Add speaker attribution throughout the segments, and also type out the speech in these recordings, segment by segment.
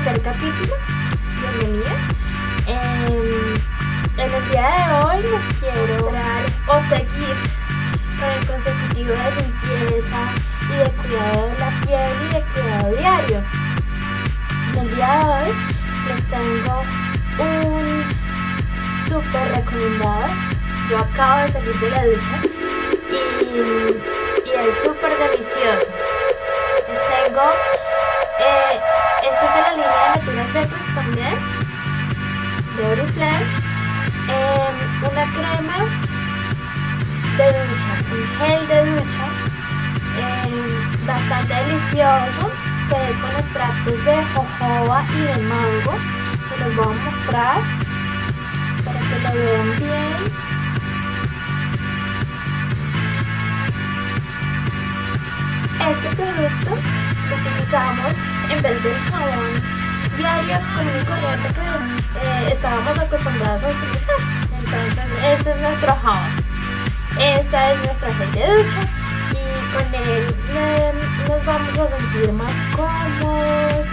Speaker 1: tercer capítulo. Bienvenidas. En el día de hoy les quiero mostrar o seguir con el consecutivo de limpieza y de cuidado de la piel y de cuidado diario. En el día de hoy les tengo un súper recomendado. Yo acabo de salir de la ducha y es súper delicioso. Les tengo esta es de la línea de Natura Secret también, de Oriflame, una crema de ducha, un gel de ducha bastante delicioso, que es con extractos de jojoba y de mango. Se los voy a mostrar para que lo vean bien. Este producto lo utilizamos en vez del jabón diario común y corriente que estábamos acostumbrados a utilizar. Entonces este es nuestro jabón, esta es nuestra gel de ducha, y con él nos vamos a sentir más cómodos,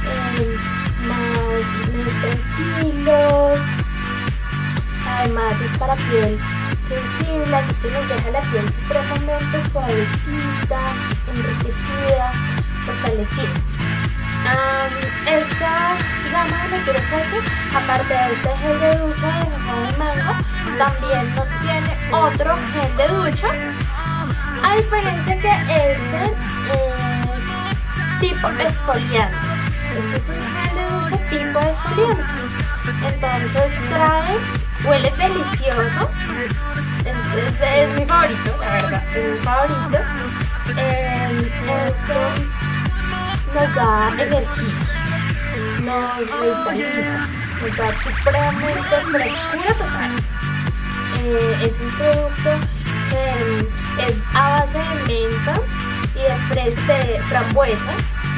Speaker 1: más tranquilos. Además es para piel sensible, así que nos deja la piel supremamente suavecita, enriquecida, fortalecida. Esta gama de Natura Secret, aparte de este gel de ducha de jojoba de mango, también nos tiene otro gel de ducha, a diferencia que este es tipo exfoliante. Este es un gel de ducha tipo exfoliante. Entonces huele delicioso. Este es mi favorito, la verdad, es mi favorito. Esto nos da energía, nos revitaliza, nos da supremamente frescura total. Es un producto que es a base de menta y de frambuesa.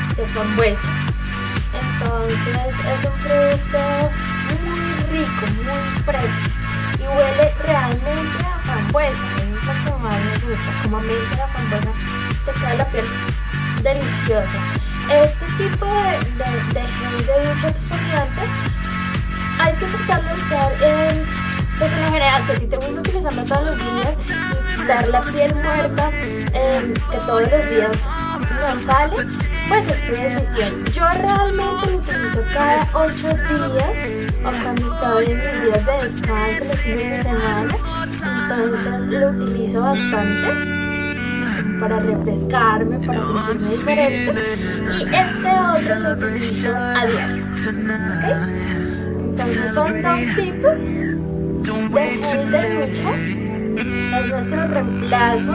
Speaker 1: Entonces es un producto muy rico, muy fresco, y huele realmente a frambuesa. Es lo que más me gusta, como menta de frambuesa, te queda la piel deliciosa. Este tipo de gel de ducha exfoliante hay que tratarlo de usar pues en general, si a ti te gusta utilizarlo todos los días y quitar la piel muerta que todos los días no sale, pues es tu decisión. Yo realmente lo utilizo cada 8 días, o cuando estoy en mis días de descanso, los fines de semana. Entonces lo utilizo bastante para refrescarme, para sentirme diferente, y este otro lo utilizo a diario, ¿okay? Entonces son dos tipos de gel de ducha. Es nuestro reemplazo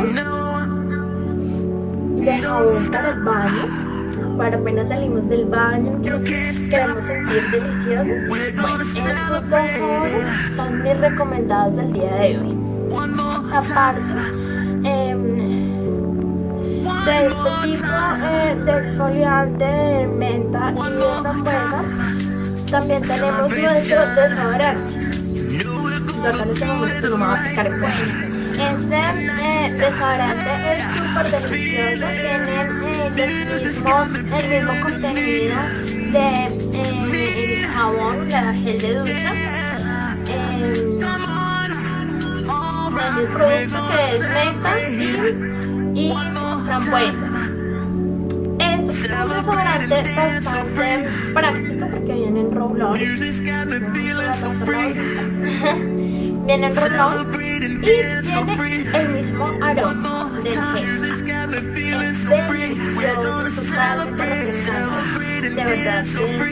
Speaker 1: de jabón para el baño, para apenas salimos del baño, nos queremos sentir deliciosos. Bueno, estos dos jabones son mis recomendados del día de hoy. Aparte de este tipo de exfoliante de menta y de frambuesa, también tenemos nuestro desodorante. Yo acá les tengo no me voy a aplicar el cuello. Este desodorante es súper delicioso, tiene el mismo contenido de el jabón, la gel de ducha. El producto que es menta y frambuesa. Es un desodorante bastante práctico porque viene en roll-on. Viene en roll-on y tiene el mismo aroma del gel. Es delicioso, totalmente refrescante. De verdad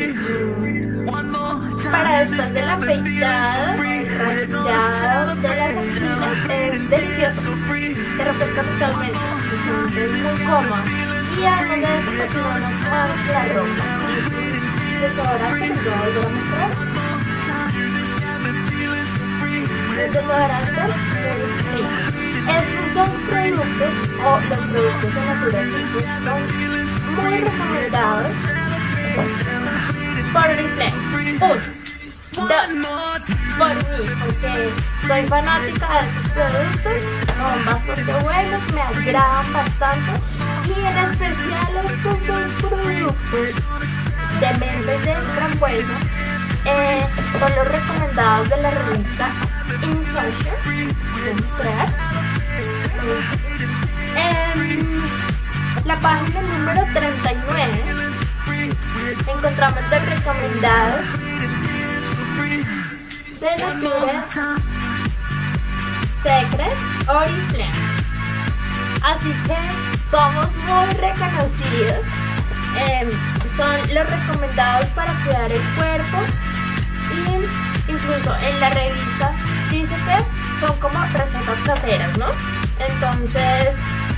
Speaker 1: que para después del afeitado, raspado de las axilas, es delicioso. Te refresca totalmente, te sientes muy cómoda. Y además de eso, pues no nos mancha la ropa. Desodorante, les voy a volver a mostrar. El desodorante de estos dos productos, o los productos de Natura Secret, son muy recomendados por Oriflame. 1, 2, por mí, porque soy fanática de estos productos, son bastante buenos, me agradan bastante, y en especial estos dos productos de menta naturales de frambuesa son los recomendados de la revista In Fashion. Voy a mostrar. En la página número 39 encontramos los recomendados de Nature, Secret, Oriflame. Así que somos muy reconocidos. Son los recomendados para cuidar el cuerpo, y incluso en la revista dice que son como recetas caseras, ¿no? Entonces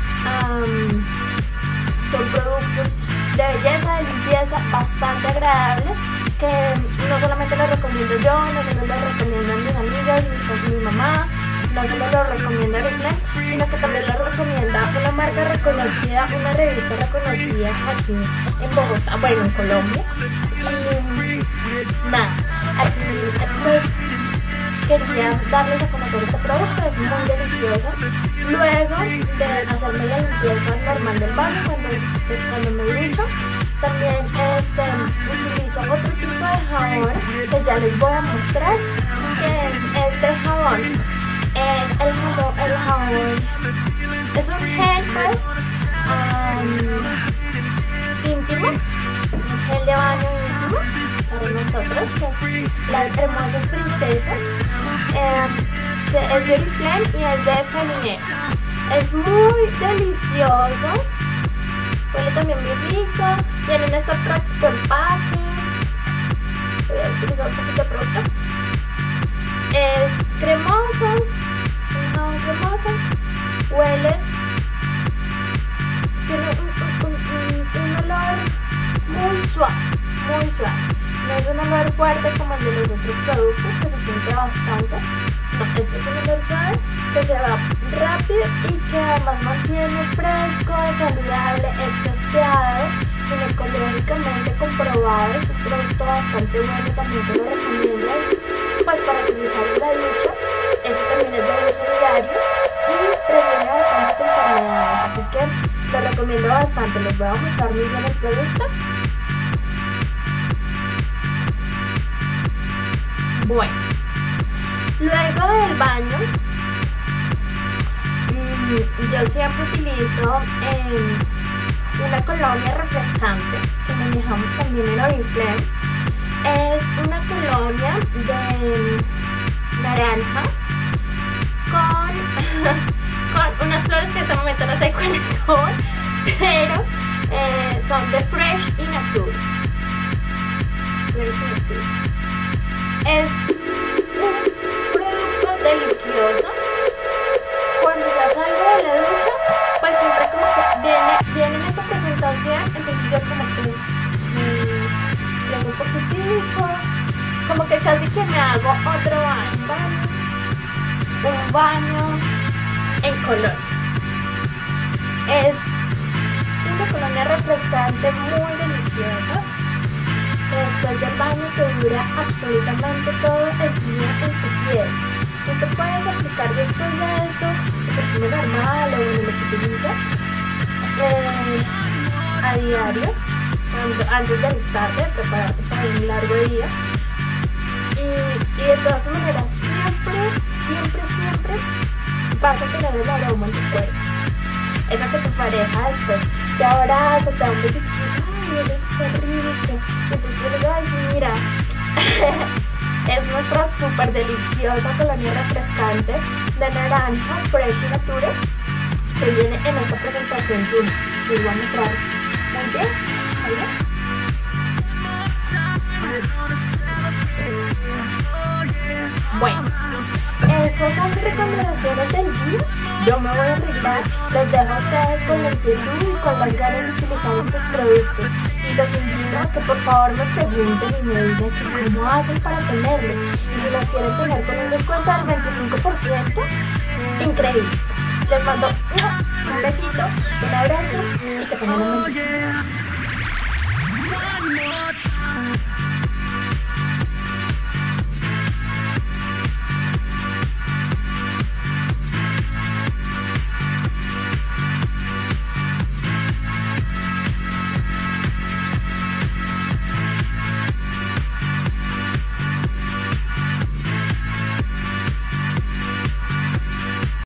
Speaker 1: son productos de belleza, de limpieza bastante agradables, que no solamente los recomiendo yo, no solo los recomiendan mis amigos, mi mamá, no solo lo recomienda Oriflame, sino que también lo recomienda una marca reconocida, una revista reconocida aquí en Bogotá, bueno, en Colombia. Y nada, aquí pues quería darles a conocer este producto, es muy delicioso. Luego de hacerme la limpieza normal del baño, cuando me ducho, también utilizo otro tipo de jabón que ya les voy a mostrar, que es este jabón. Es el jabón, es un gel pues íntimo, un gel de baño íntimo para nosotros, las hermosas princesas. Es de Oriflame y es de Feminine. Es muy delicioso, huele también muy rico, viene en este práctico empaque. Voy a utilizar un poquito de producto. Es cremoso, un jabón cremoso, huele, tiene un olor muy suave, muy suave. No es un olor fuerte como el de los otros productos, que se siente bastante. No, este es un olor suave que se va rápido y que además mantiene fresco, saludable, es testeado, ginecológicamente comprobado. Es un producto bastante bueno, también te lo recomiendo pues para utilizar en la ducha. Este también es de uso diario y previene bastantes enfermedades, así que lo recomiendo bastante. Les voy a mostrar muy bien el producto. Bueno, luego del baño, yo siempre utilizo una colonia refrescante que manejamos también en Oriflame. Es una colonia de naranja con unas flores que en este momento no sé cuáles son, pero son de Fresh y Nature. Es un producto delicioso. Cuando ya salgo de la ducha, pues siempre como que viene en esta presentación, entonces yo como que un poquitico, como que casi que me hago otro baño, un baño en colonia. Es una colonia refrescante muy deliciosa, que después del baño te dura absolutamente todo el día en tu piel. Tú te puedes aplicar después de esto tu perfume normal o lo que utilizas a diario, antes de alistarte, prepararte para un largo día, y de todas maneras siempre vas a tener el aroma en tu cuerpo. Esa que tu pareja después te abraza, te da un besito y dices, ay, eres súper rico. Entonces yo le digo, ay, sí, mira, es nuestra súper deliciosa colonia refrescante de naranja Fresh y Nature, que viene en esta presentación June. Les voy a mostrar muy bien. ¿Vale? Bueno, esas son recomendaciones del día. Yo me voy a arreglar, les dejo a ustedes con la inquietud y con las ganas de utilizar estos productos, y los invito a que por favor me pregunten y me digan que cómo hacen para tenerlo, y si lo quieren tener con un descuento del 25%, increíble. Les mando un besito, un abrazo y que tengan un buen día.